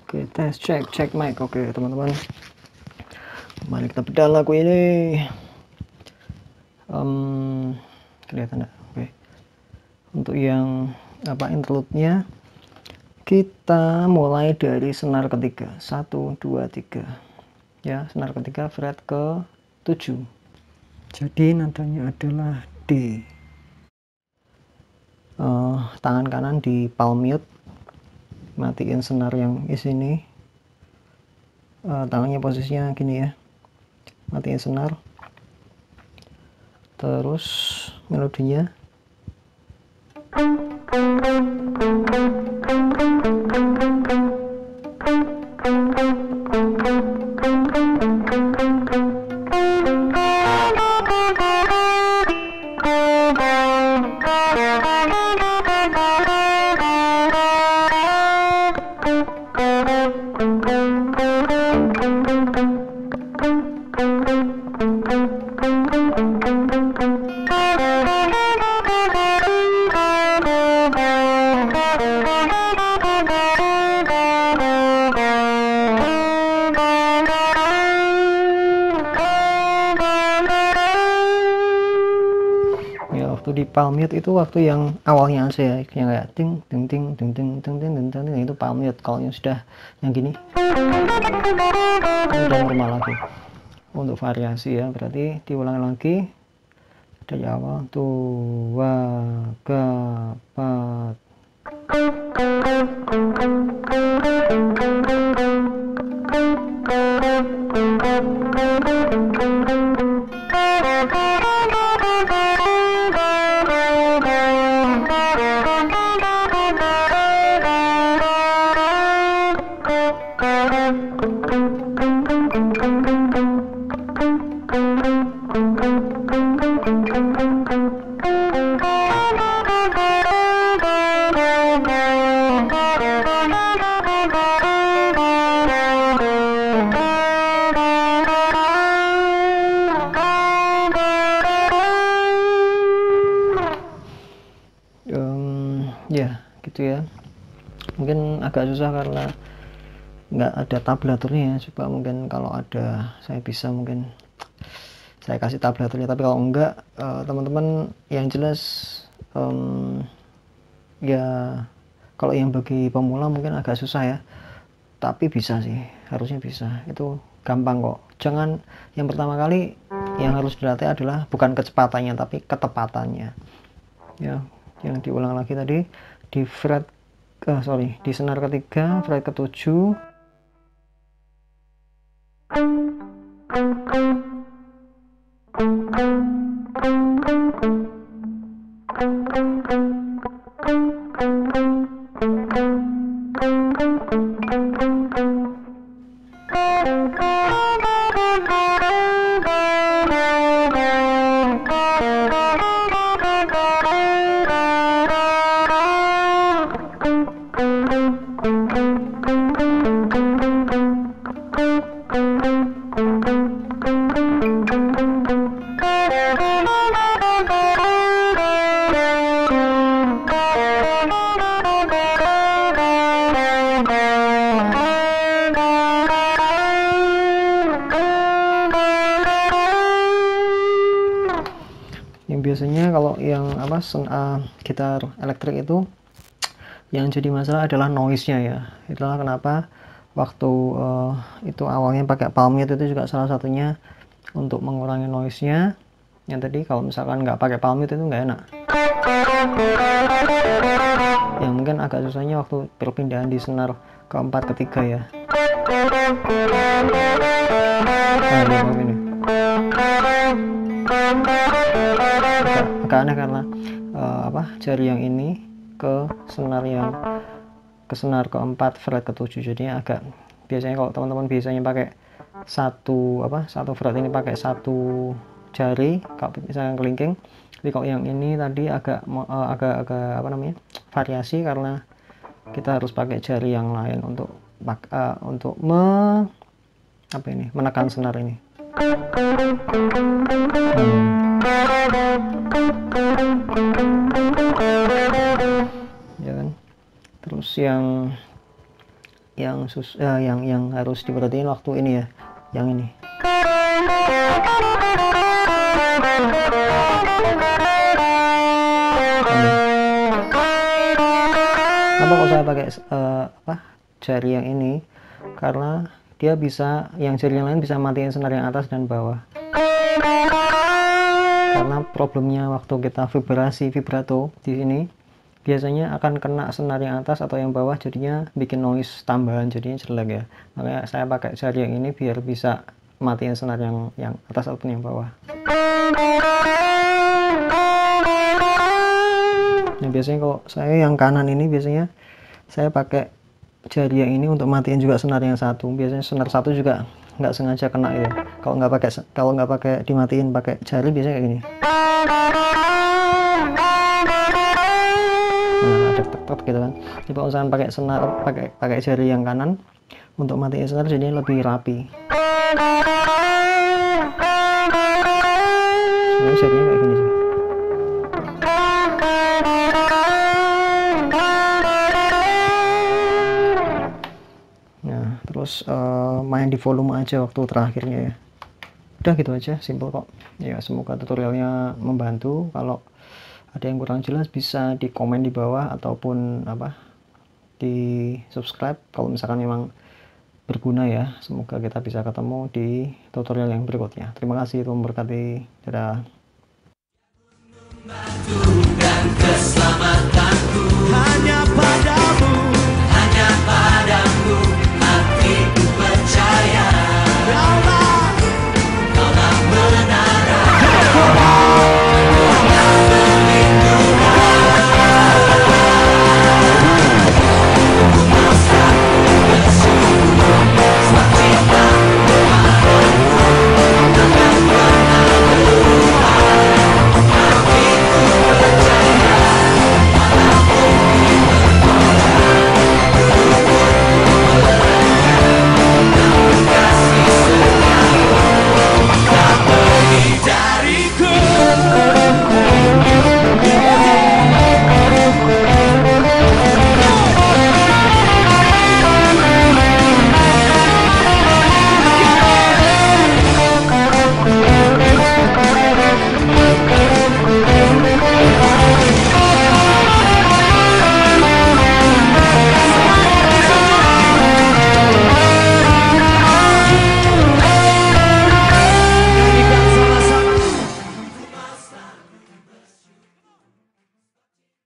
Oke, tes cek mic. Oke teman-teman, mari kita bedah lagu ini. Kelihatan enggak? Oke. Untuk yang interlude-nya, kita mulai dari senar ketiga, 1 2 3 ya, senar ketiga fret ke 7. Jadi nadanya adalah D. Tangan kanan di palm mute, matiin senar yang di sini. Tangannya posisinya gini ya, matiin senar. Terus melodinya di palm mute itu waktu yang awalnya aja ya, yang kayak ting ting ting ting ting ting ting ting ting, itu palm mute. Kalau yang sudah yang gini udah normal lagi. Untuk variasi ya, berarti diulang lagi dari awal. 2 3 4. Ya gitu ya, mungkin agak susah karena nggak ada tablaturnya ya. Coba mungkin kalau ada saya bisa mungkin saya kasih tablaturnya, tapi kalau enggak teman-teman yang jelas ya kalau yang bagi pemula mungkin agak susah ya, tapi bisa sih, harusnya bisa. Itu gampang kok. Jangan, yang pertama kali yang harus dilatih adalah bukan kecepatannya tapi ketepatannya ya. Yang diulang lagi tadi di fret di senar ketiga fret ke-7. Yang biasanya kalau yang gitar elektrik itu yang jadi masalah adalah noise-nya ya. Itulah kenapa waktu itu awalnya pakai palm mute itu juga salah satunya untuk mengurangi noise-nya. Yang tadi kalau misalkan nggak pakai palm mute itu nggak enak. Yang mungkin agak susahnya waktu perpindahan di senar keempat ketiga ya. Nah, ini agak aneh karena jari yang ini ke senar keempat fret ke-7, jadinya agak, biasanya kalau teman-teman biasanya pakai satu fret ini pakai satu jari kalau misalnya kelingking. Tapi kalau yang ini tadi agak variasi karena kita harus pakai jari yang lain untuk menekan senar ini. Ya kan. Terus yang yang harus diperhatiin waktu ini ya, yang ini. Kenapa kok saya pakai jari yang ini? Karena dia bisa, yang jari yang lain bisa matiin senar yang atas dan bawah. Karena problemnya waktu kita vibrato di sini biasanya akan kena senar yang atas atau yang bawah, jadinya bikin noise tambahan, jadinya jelek ya. Makanya saya pakai jari yang ini biar bisa matiin senar yang atas ataupun yang bawah. Nah, biasanya kalau saya yang kanan ini biasanya saya pakai jari yang ini untuk matiin juga senar yang satu. Biasanya senar satu juga nggak sengaja kena ya. Kalau nggak pakai dimatiin pakai jari biasanya kayak gini. Nah, ada tek gitu kan. Coba usahakan pakai senar, pakai jari yang kanan untuk matiin senar, jadinya lebih rapi. Sebenarnya jarinya kayak gini sih. Nah, terus main di volume aja waktu terakhirnya ya. Udah gitu aja, simple kok ya. Semoga tutorialnya membantu. Kalau ada yang kurang jelas bisa di komen di bawah ataupun di subscribe kalau misalkan memang berguna ya. Semoga kita bisa ketemu di tutorial yang berikutnya. Terima kasih, Tuhan memberkati. Dadah.